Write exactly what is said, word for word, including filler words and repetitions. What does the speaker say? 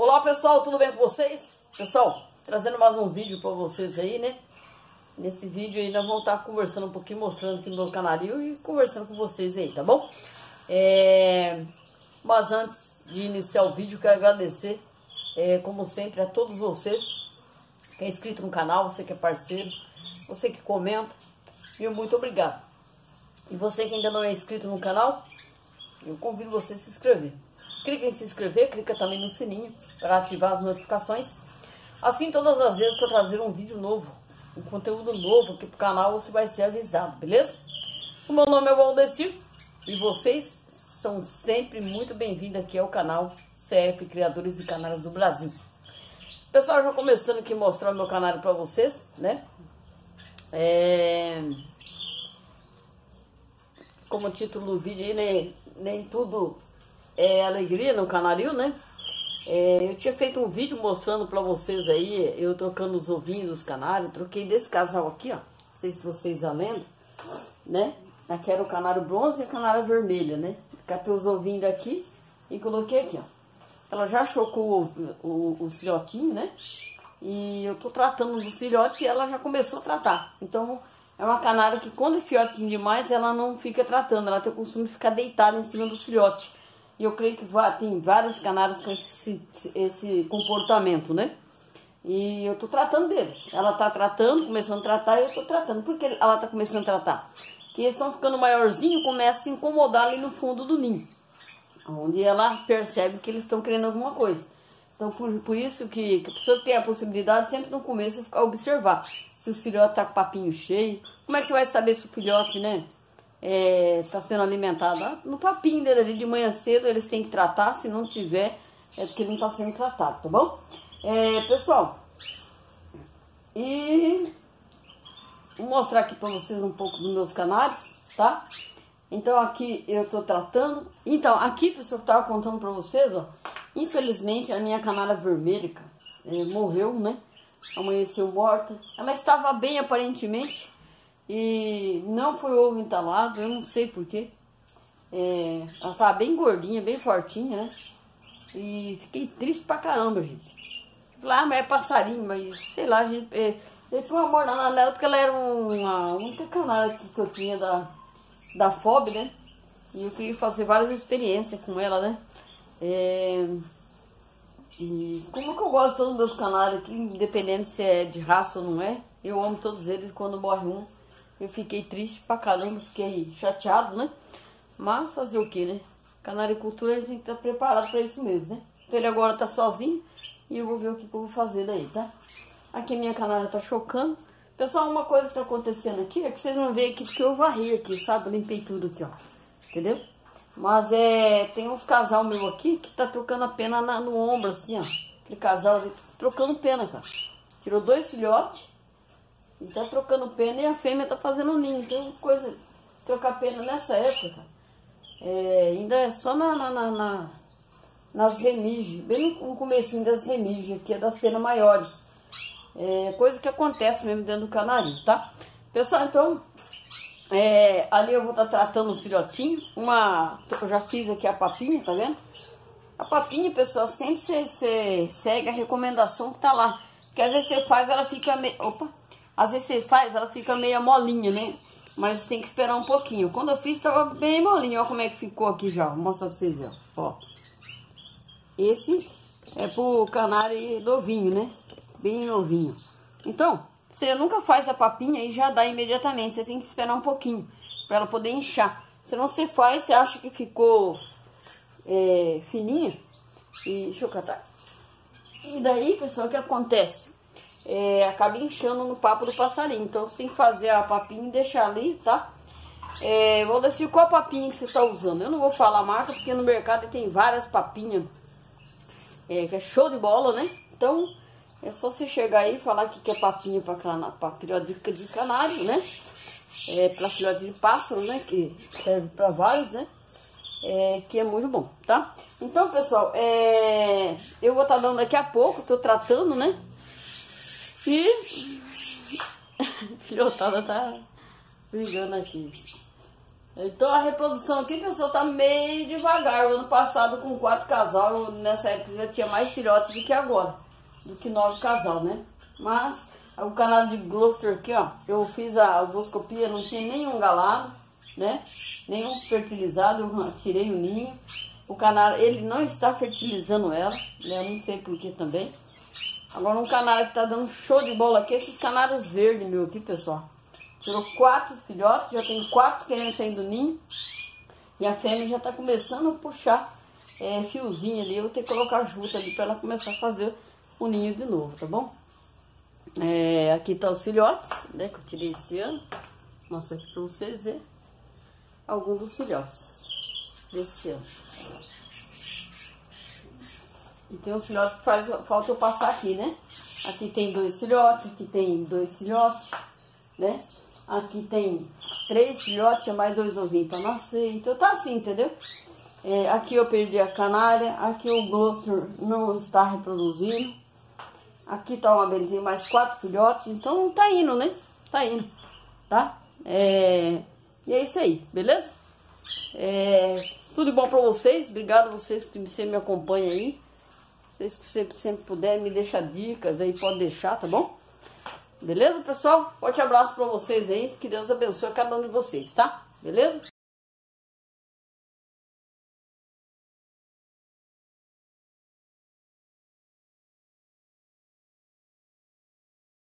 Olá pessoal, tudo bem com vocês? Pessoal, trazendo mais um vídeo para vocês aí, né? Nesse vídeo aí nós vamos estar conversando um pouquinho, mostrando aqui no meu canalzinho e conversando com vocês aí, tá bom? É... Mas antes de iniciar o vídeo, quero agradecer, é, como sempre, a todos vocês que é inscrito no canal, você que é parceiro, você que comenta, meu muito obrigado. E você que ainda não é inscrito no canal, eu convido você a se inscrever. Clica em se inscrever, clica também no sininho para ativar as notificações. Assim, todas as vezes que eu trazer um vídeo novo, um conteúdo novo aqui pro canal, você vai ser avisado, beleza? O meu nome é Valdecir e vocês são sempre muito bem-vindos aqui ao canal C F Criadores de Canários do Brasil. Pessoal, já começando aqui mostrando meu canário para vocês, né? É... Como título do vídeo aí, nem, nem tudo é alegria no canário, né? É, eu tinha feito um vídeo mostrando pra vocês aí, eu trocando os ovinhos dos canários. Troquei desse casal aqui, ó. Não sei se vocês já lembram, né? Aqui era o canário bronze e a canária vermelha, né? Catei os ovinhos daqui e coloquei aqui, ó. Ela já chocou o, o, o filhotinho, né? E eu tô tratando do filhote e ela já começou a tratar. Então, é uma canária que quando é filhotinho demais, ela não fica tratando. Ela tem o costume de ficar deitada em cima dos filhotes. E eu creio que tem várias canárias com esse, esse comportamento, né? E eu tô tratando deles. Ela tá tratando, começando a tratar, e eu tô tratando. Por que ela tá começando a tratar? Porque eles estão ficando maiorzinho, começa a se incomodar ali no fundo do ninho. Onde ela percebe que eles estão querendo alguma coisa. Então, por, por isso que, que a pessoa tem a possibilidade, sempre no começo, de ficar observar. Se o filhote tá com o papinho cheio. Como é que você vai saber se o filhote, né? Está é, sendo alimentado no papinho dele ali de manhã cedo, eles têm que tratar. Se não tiver, é porque não está sendo tratado, tá bom? É, pessoal, e vou mostrar aqui para vocês um pouco dos meus canários, tá? Então aqui eu tô tratando. Então aqui, pessoal, que eu tava contando para vocês, ó, infelizmente a minha canária vermelha é, morreu, né? Amanheceu morta. Ela estava bem aparentemente. E não foi ovo entalado, eu não sei porquê. É, ela tava bem gordinha, bem fortinha, né? E fiquei triste pra caramba, gente. Falei, ah, mas é passarinho, mas sei lá, gente. É, eu tinha um amor na nela porque ela era uma única canária que eu tinha da, da F O B, né? E eu queria fazer várias experiências com ela, né? É, e como que eu gosto de todos os meus canários aqui, independente se é de raça ou não é, eu amo todos eles. Quando morre um, eu fiquei triste pra caramba, fiquei chateado, né? Mas fazer o que, né? Canaricultura a gente tem que estar preparado pra isso mesmo, né? Então ele agora tá sozinho e eu vou ver o que, que eu vou fazer daí, tá? Aqui a minha canária tá chocando. Pessoal, uma coisa que tá acontecendo aqui é que vocês não veem aqui porque eu varri aqui, sabe? Eu limpei tudo aqui, ó. Entendeu? Mas é... tem uns casal meu aqui que tá trocando a pena na, no ombro, assim, ó. Aquele casal ali, trocando pena, cara. Tirou dois filhotes. E tá trocando pena e a fêmea tá fazendo ninho. Então, coisa, trocar pena nessa época, é, ainda é só na, na, na, na, nas remiges, bem no comecinho das remiges, que é das penas maiores. É, coisa que acontece mesmo dentro do canarinho, tá? Pessoal, então, é, ali eu vou estar tá tratando os filhotinhos. Uma, eu já fiz aqui a papinha, tá vendo? A papinha, pessoal, sempre você, você segue a recomendação que tá lá. Porque às vezes você faz, ela fica meio... Opa! Às vezes você faz, ela fica meio molinha, né? Mas tem que esperar um pouquinho. Quando eu fiz, tava bem molinho. Olha como é que ficou aqui já. Vou mostrar pra vocês, ó. Ó. Esse é pro canário novinho, né? Bem novinho. Então, você nunca faz a papinha e já dá imediatamente. Você tem que esperar um pouquinho pra ela poder inchar. Senão você faz, você acha que ficou é, fininha. E deixa eu catar. E daí, pessoal, o que acontece? É, acaba inchando no papo do passarinho. Então você tem que fazer a papinha e deixar ali, tá? É, vou decidir qual papinha que você tá usando. Eu não vou falar a marca, porque no mercado tem várias papinhas é, que é show de bola, né? Então é só você chegar aí e falar que quer papinha pra, cana, pra filhote de, de canário, né? É, pra filhote de pássaro, né? Que serve pra vários, né? É, que é muito bom, tá? Então, pessoal, é, eu vou estar tá dando daqui a pouco, tô tratando, né? E a filhotada tá brigando aqui. Então a reprodução aqui, pessoal, tá meio devagar. O ano passado com quatro casal, nessa época já tinha mais filhotes do que agora. Do que nove casal, né? Mas o canal de Gloucester aqui, ó, eu fiz a ovoscopia, não tinha nenhum galado, né? Nenhum fertilizado, eu tirei o ninho. O canário, ele não está fertilizando ela, né? Eu não sei por que também. Agora um canário que tá dando show de bola aqui, esses canários verdes meu aqui, pessoal. Tirou quatro filhotes, já tem quatro querendo sair do ninho. E a fêmea já tá começando a puxar é, fiozinho ali. Eu vou ter que colocar junto ali para ela começar a fazer o ninho de novo, tá bom? É, aqui tá os filhotes, né, que eu tirei esse ano. Mostra aqui para vocês verem alguns dos filhotes desse ano. E tem os filhotes que faz falta eu passar aqui, né? Aqui tem dois filhotes, aqui tem dois filhotes, né? Aqui tem três filhotes, mais dois ovinhos para nascer. Então tá assim, entendeu? É, aqui eu perdi a canária, aqui o Gloucester não está reproduzindo. Aqui tá uma belinha, mais quatro filhotes, então tá indo, né? Tá indo, tá? É... E é isso aí, beleza? É... Tudo de bom pra vocês, obrigado a vocês que sempre me acompanham aí. Vocês que sempre, sempre puderem me deixar dicas aí, pode deixar, tá bom? Beleza, pessoal? Forte abraço pra vocês aí, que Deus abençoe cada um de vocês, tá? Beleza?